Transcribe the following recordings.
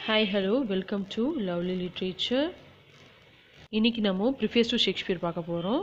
Hi, hello, welcome to Lovely Literature. இன்னைக்கு நம்ம preface to Shakespeare பார்க்க போகிறோம்.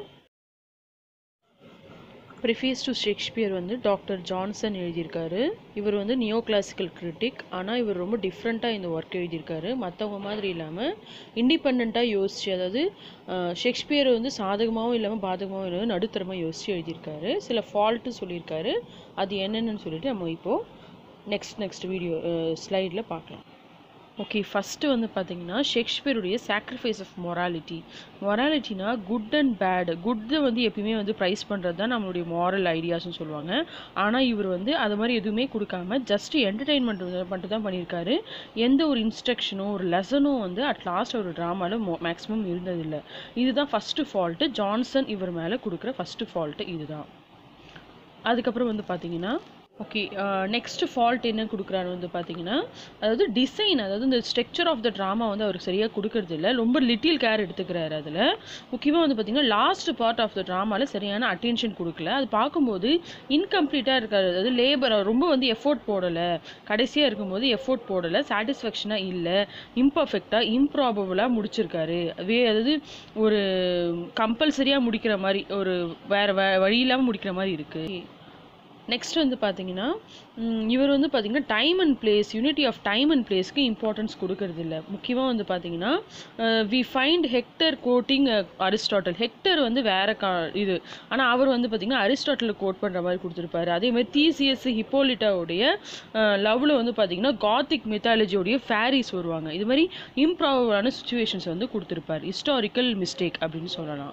ப்ரிஃபேஸ் டு ஷேக்ஸ்பியர் வந்து டாக்டர் ஜான்சன் எழுதியிருக்காரு. இவர் வந்து நியோ கிளாசிக்கல் கிரிட்டிக். ஆனால் இவர் ரொம்ப டிஃப்ரெண்ட்டாக இந்த ஒர்க் எழுதியிருக்காரு. மற்றவங்க மாதிரி இல்லாமல் இண்டிபெண்ட்டாக யோசிச்சு, அதாவது ஷேக்ஸ்பியர் வந்து சாதகமாகவும் இல்லாமல் பாதகமாகவும் இல்லாமல் நடுத்தரமாக யோசித்து எழுதியிருக்காரு. சில ஃபால்ட்டு சொல்லியிருக்காரு. அது என்னென்னு சொல்லிட்டு நம்ம இப்போது நெக்ஸ்ட் வீடியோ ஸ்லைடில் பார்க்கலாம். ஓகே, ஃபஸ்ட்டு வந்து பார்த்திங்கன்னா ஷேக்ஸ்பியருடைய சாக்ரிஃபைஸ் ஆஃப் மொராலிட்டினா குட் அண்ட் பேட். குட்டை வந்து எப்பயுமே வந்து ப்ரைஸ் பண்ணுறது தான் நம்மளுடைய மாரல் ஐடியாஸ்னு சொல்லுவாங்க. ஆனால் இவர் வந்து அது மாதிரி எதுவுமே கொடுக்காம ஜஸ்ட் என்டர்டெயின்மெண்ட் மட்டும் தான் பண்ணியிருக்காரு. எந்த ஒரு இன்ஸ்ட்ரக்ஷனும் ஒரு லெசனும் வந்து அட் லாஸ்ட் ஒரு ட்ராமாவில் மேக்ஸிமம் இருந்ததில்லை. இதுதான் ஃபஸ்ட்டு ஃபால்ட்டு. ஜான்சன் இவர் மேலே கொடுக்குற ஃபஸ்ட்டு ஃபால்ட்டு இதுதான். அதுக்கப்புறம் வந்து பார்த்திங்கன்னா ஓகே, நெக்ஸ்ட் ஃபால்ட் என்ன கொடுக்குறாரு வந்து பார்த்தீங்கன்னா, அதாவது டிசைன், அதாவது இந்த ஸ்ட்ரக்சர் ஆஃப் த ட்ராமா வந்து அவருக்கு சரியாக கொடுக்கறது இல்லை. ரொம்ப லிட்டில் கேர் எடுத்துக்கிறாரு. அதில் முக்கியமாக வந்து பார்த்திங்கன்னா லாஸ்ட் பார்ட் ஆஃப் த ட்ராமாவில் சரியான அட்டென்ஷன் கொடுக்கல. அது பார்க்கும்போது இன்கம்ப்ளீட்டாக இருக்காது. அதாவது லேபர் ரொம்ப வந்து எஃபோர்ட் போடலை, கடைசியாக இருக்கும்போது எஃபோர்ட் போடலை, சாட்டிஸ்ஃபேக்ஷனாக இல்லை, இம்பர்ஃபெக்டாக இம்ப்ராபபிளாக முடிச்சிருக்காரு. அதாவது ஒரு கம்பல்சரியாக முடிக்கிற மாதிரி, ஒரு வேறு வழி இல்லாமல் முடிக்கிற மாதிரி இருக்குது. நெக்ஸ்ட் வந்து பார்த்தீங்கன்னா இவர் வந்து பார்த்திங்கன்னா time and place, unity of time and பிளேஸ்க்கு இம்பார்ட்டன்ஸ் கொடுக்கறது இல்லை. முக்கியமாக வந்து பார்த்திங்கன்னா we find Hector quoting Aristotle. Hector வந்து வேற இது, ஆனால் அவர் வந்து பார்த்திங்கன்னா அரிஸ்டாட்டலில் கோட் பண்ணுற மாதிரி கொடுத்துருப்பாரு. அதேமாதிரி தீசியஸ் ஹிப்போலிட்டாவுடைய லவ்வில் வந்து பார்த்திங்கன்னா காத்திக் மித்தாலஜியோடைய ஃபேரிஸ் வருவாங்க. இது மாதிரி இம்ப்ராபபிளான சுச்சுவேஷன்ஸ் வந்து கொடுத்துருப்பார். ஹிஸ்டாரிக்கல் மிஸ்டேக் அப்படின்னு சொல்லலாம்.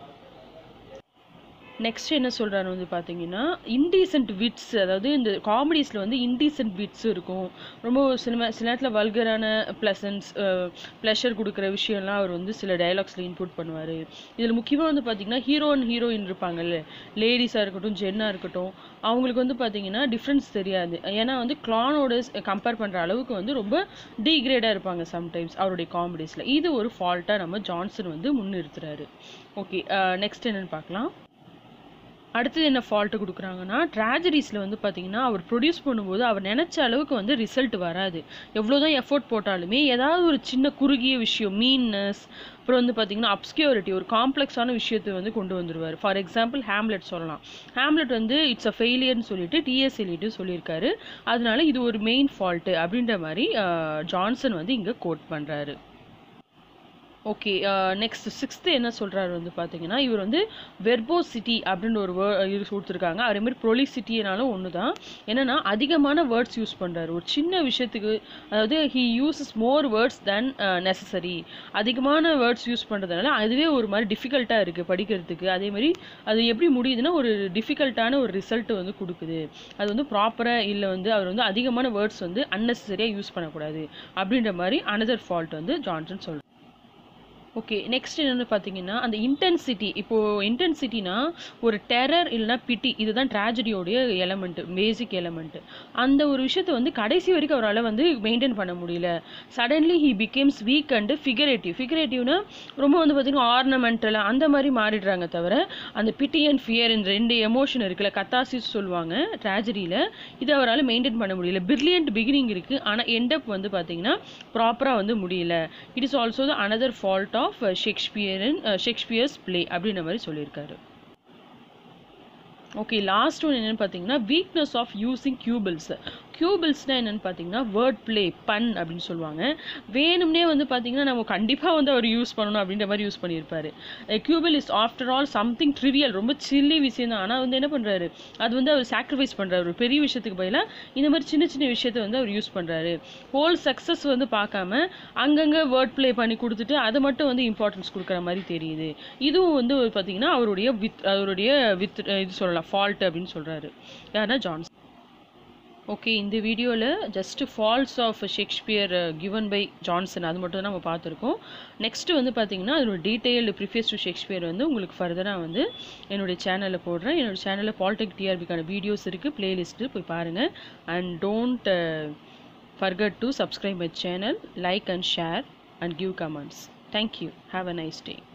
நெக்ஸ்ட் என்ன சொல்கிறாரு வந்து பார்த்தீங்கன்னா இன்டீசென்ட் விட்ஸ், அதாவது இந்த காமெடிஸில் வந்து இன்டீசென்ட் விட்ஸ் இருக்கும். ரொம்ப சில நேரத்தில் வல்கரான ப்ளஷர் கொடுக்குற விஷயம்லாம் அவர் வந்து சில டைலாக்ஸில் இன்புட் பண்ணுவார். இதில் முக்கியமாக வந்து பார்த்திங்கன்னா ஹீரோ அண்ட் ஹீரோயின் இருப்பாங்கல்ல, லேடிஸாக இருக்கட்டும் ஜென்னாக இருக்கட்டும், அவங்களுக்கு வந்து பார்த்திங்கன்னா டிஃப்ரென்ஸ் தெரியாது. ஏன்னா வந்து கிளானோட கம்பேர் பண்ணுற அளவுக்கு வந்து ரொம்ப டீக்ரேடாக இருப்பாங்க சம்டைம்ஸ் அவருடைய காமெடிஸில். இது ஒரு ஃபால்ட்டாக நம்ம ஜான்சன் வந்து முன்னிறுத்துறாரு. ஓகே, நெக்ஸ்ட் என்னென்னு பார்க்கலாம். அடுத்தது என்ன ஃபால்ட்டு கொடுக்குறாங்கன்னா ட்ராஜடிஸில் வந்து பார்த்திங்கன்னா அவர் ப்ரொடியூஸ் பண்ணும்போது அவர் நினச்ச அளவுக்கு வந்து ரிசல்ட் வராது. எவ்வளோ தான் எஃபோர்ட் போட்டாலுமே ஏதாவது ஒரு சின்ன குறுகிய விஷயம், மீன்னஸ், அப்புறம் வந்து பார்த்திங்கன்னா அப்ஸ்கியூரிட்டி, ஒரு காம்ப்ளெக்ஸான விஷயத்தை வந்து கொண்டு வந்துடுவார். ஃபார் எக்ஸாம்பிள் ஹேம்லெட் சொல்லலாம். ஹேம்லெட் வந்து இட்ஸ் அ ஃபெயிலியர்னு சொல்லிட்டு டிஎஸ் எலிட்டு சொல்லியிருக்காரு. அதனால இது ஒரு மெயின் ஃபால்ட்டு அப்படின்ற மாதிரி ஜான்சன் வந்து இங்கே கோட் பண்ணுறாரு. ஓகே, நெக்ஸ்ட் சிக்ஸ்த்து என்ன சொல்கிறாரு வந்து பார்த்தீங்கன்னா இவர் வந்து வெர்போசிட்டி அப்படின்ற ஒரு இது கொடுத்துருக்காங்க. அதேமாதிரி ப்ரொலிசிட்டினாலும் ஒன்று தான். என்னென்னா அதிகமான வேர்ட்ஸ் யூஸ் பண்ணுறாரு ஒரு சின்ன விஷயத்துக்கு. அதாவது he uses more words than necessary. அதிகமான வேர்ட்ஸ் யூஸ் பண்ணுறதுனால அதுவே ஒரு மாதிரி டிஃபிகல்ட்டாக இருக்குது படிக்கிறதுக்கு. அதேமாதிரி அது எப்படி முடியுதுன்னா ஒரு டிஃபிகல்ட்டான ஒரு ரிசல்ட் வந்து கொடுக்குது. அது வந்து ப்ராப்பராக இல்லை, வந்து அவர் வந்து அதிகமான வேர்ட்ஸ் வந்து அன்னெசரியாக யூஸ் பண்ணக்கூடாது அப்படின்ற மாதிரி அனதர் ஃபால்ட் வந்து ஜான்சன் சொல்கிறார். ஓகே, நெக்ஸ்ட் என்னென்னு பார்த்தீங்கன்னா அந்த இன்டென்சிட்டி. இப்போது இன்டென்சிட்டினா ஒரு டெரர் இல்லைனா பிட்டி, இதுதான் ட்ராஜடியோடைய எலமெண்ட்டு, பேசிக் எலமெண்ட்டு. அந்த ஒரு விஷயத்தை வந்து கடைசி வரைக்கும் அவரால் வந்து மெயின்டைன் பண்ண முடியல. Suddenly he becomes weak and ஃபிகரேட்டிவ்னா ரொம்ப வந்து பார்த்திங்கன்னா ஆர்னமெண்டலாக அந்த மாதிரி மாறிடுறாங்க. தவிர அந்த பிட்டி அண்ட் ஃபியர் இந்த ரெண்டு எமோஷன் இருக்குல்ல, கத்தாசிஸ் சொல்லுவாங்க ட்ராஜடியில், இது அவரால் மெயின்டைன் பண்ண முடியல. பிரில்லியன்ட் பிகினிங் இருக்குது, ஆனால் எண்டப் வந்து பார்த்திங்கன்னா ப்ராப்பராக வந்து முடியல. It is also the another fault of Shakespeare's play அப்படின்ற மாதிரி சொல்லியிருக்காரு. ஓகே, லாஸ்ட் ஒன் என்னென்னு பார்த்தீங்கன்னா வீக்னஸ் ஆஃப் யூஸிங் கியூபிள்ஸ்னால் என்னென்னு பார்த்தீங்கன்னா வேர்ட் பிளே, பன் அப்படின்னு சொல்லுவாங்க. வேணும்னே வந்து பார்த்தீங்கன்னா நம்ம கண்டிப்பாக வந்து அவர் யூஸ் பண்ணணும் அப்படின்ற மாதிரி யூஸ் பண்ணியிருப்பார். Quibble is after all something trivial, ரொம்ப சில்லி விஷயம் தான். ஆனால் வந்து என்ன பண்ணுறாரு, அது வந்து அவர் சாக்ரிஃபைஸ் பண்ணுறாரு. ஒரு பெரிய விஷயத்துக்கு பதிலாக இந்த மாதிரி சின்ன சின்ன விஷயத்தை வந்து அவர் யூஸ் பண்ணுறாரு. ஹோல் சக்ஸஸ் வந்து பார்க்காம அங்கங்கே வேர்ட் பிளே பண்ணி கொடுத்துட்டு அதை மட்டும் வந்து இம்பார்ட்டன்ஸ் கொடுக்குற மாதிரி தெரியுது. இதுவும் வந்து பார்த்தீங்கன்னா அவருடைய இது சொல்லலாம் ஃபால்ட் அப்படின்னு சொல்கிறாரு. யாருன்னா ஜான்சன். ஓகே, இந்த வீடியோவில் just faults of Shakespeare given by Johnson அது மட்டும் தான் நம்ம பார்த்துருக்கோம். நெக்ஸ்ட்டு வந்து பார்த்திங்கன்னா அதோட டீட்டெயில்டு ப்ரிஃபேஸ் டு ஷேக்ஸ்பியர் வந்து உங்களுக்கு ஃபர்தராக வந்து என்னுடைய சேனலில் போடுறேன். என்னோடய சேனலில் பாலிடெக் டிஆர்பிக்கான வீடியோஸ் இருக்குது, பிளேலிஸ்ட்டு போய் பாருங்கள். And don't forget to subscribe my channel, like and share and give comments. Thank you. Have a nice day.